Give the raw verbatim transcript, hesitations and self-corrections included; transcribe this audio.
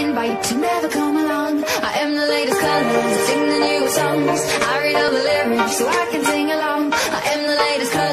invite to never come along. I am the latest color, sing the newest songs. I read all the lyrics so I can sing along. I am the latest color.